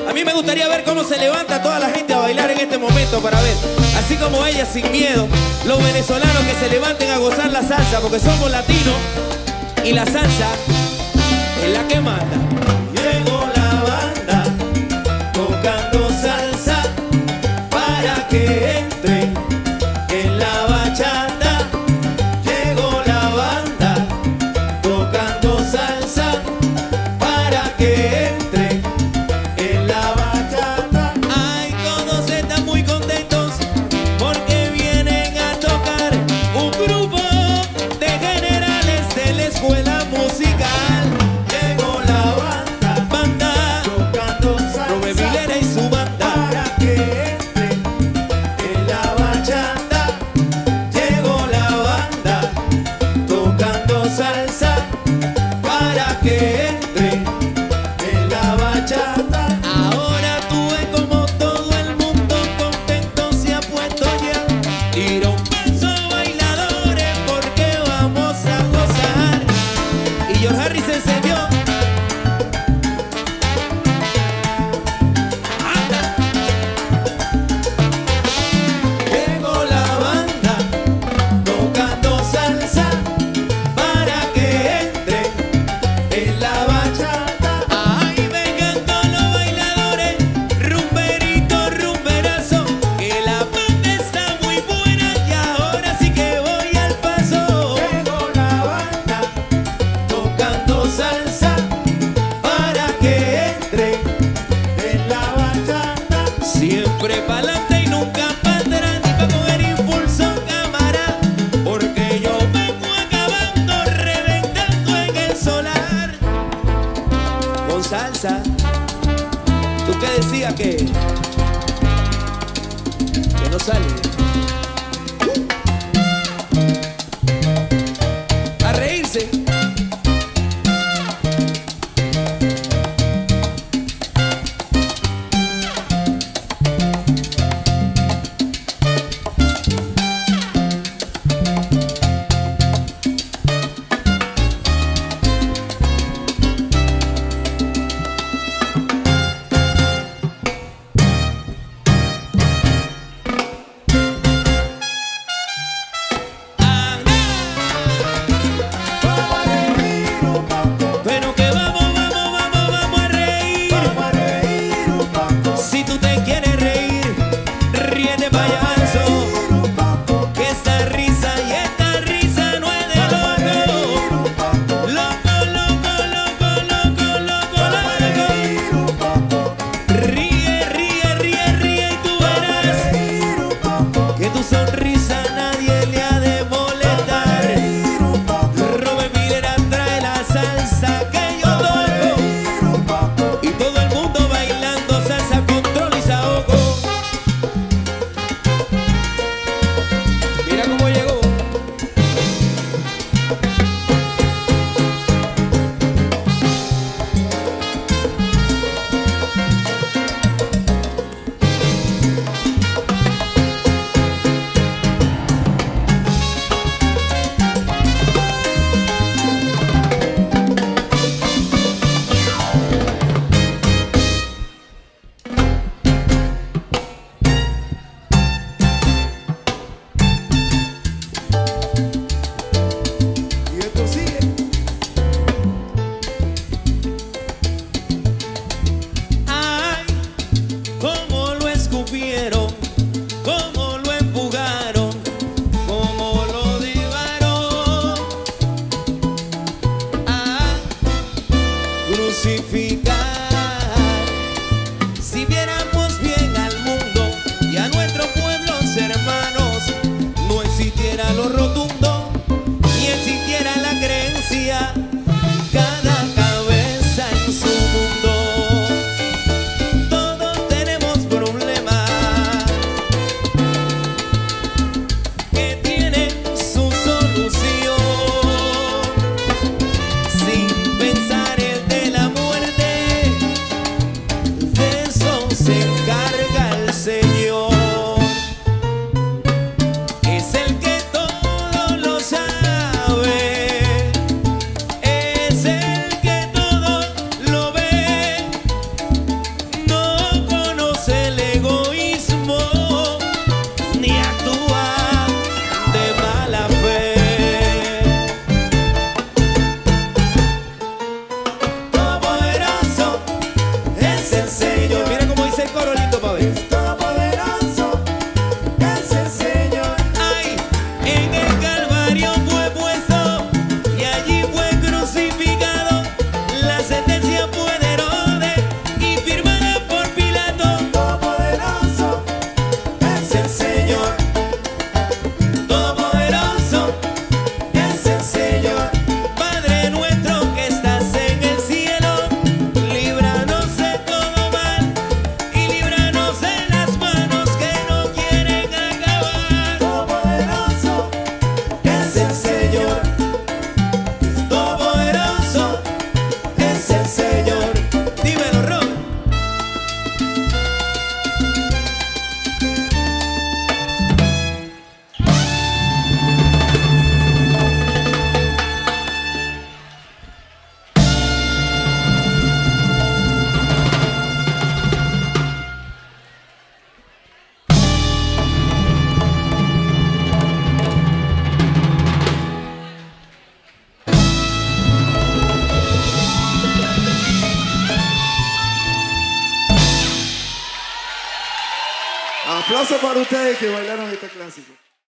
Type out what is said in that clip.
A mí me gustaría ver cómo se levanta toda la gente a bailar en este momento para ver, así como ella sin miedo, los venezolanos que se levanten a gozar la salsa porque somos latinos y la salsa es la que manda. Llegó la banda tocando salsa para que entren en la bachata. Llegó la banda tocando salsa para que entren en la bachata. Ay, todos están muy contentos porque vienen a tocar un grupo de generales de la escuela musical. Llegó la banda tocando salsa, Rubén Vilera y su banda para que entren en la bachata. Llegó la banda tocando salsa para que entren en la bachata. Ahora tú ves como todo el mundo contento se ha puesto ya. Tira un paso, bailadores, porque vamos a gozar. Y George Harris se encendió. ¡Anda! Llegó la banda tocando salsa para que entren en la bachata. Ay, vengan todos los bailadores, rumberito, rumberazo, que la banda está muy buena y ahora sí que voy al paso. Llegó la banda tocando salsa para que entren en la bachata. Siempre pa'lante y nunca para atrás, ni pa' coger impulso, cámara, porque yo vengo acabando, reventando en el solar. Con salsa, ¿tú qué decías que no sale? A reírse. Pero que vamos a reír. Vamos a reír un poco. Si tú te quieres reír, ríete, payaso, que esta risa y esta risa no es de loco. Loco, loco, loco, loco, loco, loco. Ríe, ríe, ríe, ríe y tú verás que tu sonrisa a nadie le ha de molestar. Rubén Vilera trae la salsa que yo toco y todo el mundo bailando salsa, control y saoco. Mira cómo llegó. Y esto sigue. Ay, cómo lo escupieron, cómo lo empujaron, cómo lo llevaron a crucificar. Si viéramos bien al mundo y a nuestros pueblos hermanos, no existiera lo rotundo ni existiera la creencia, cada cabeza en su mundo. Todos tenemos problemas que tienen su solución, sin pensar el de la muerte, de eso se Aplausos para ustedes que bailaron este clásico.